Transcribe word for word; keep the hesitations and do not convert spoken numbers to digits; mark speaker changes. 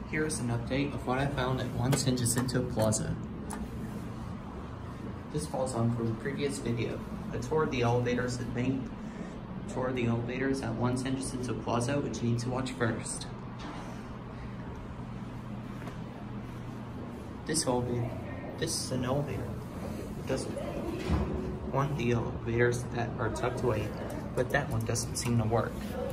Speaker 1: Here is an update of what I found at one ten Jacinto Plaza. This follows on from the previous video. I toured the elevators at Bank, toured the elevators at one ten Jacinto Plaza, which you need to watch first. This elevator, this is an elevator. It doesn't, one of the elevators that are tucked away, but that one doesn't seem to work.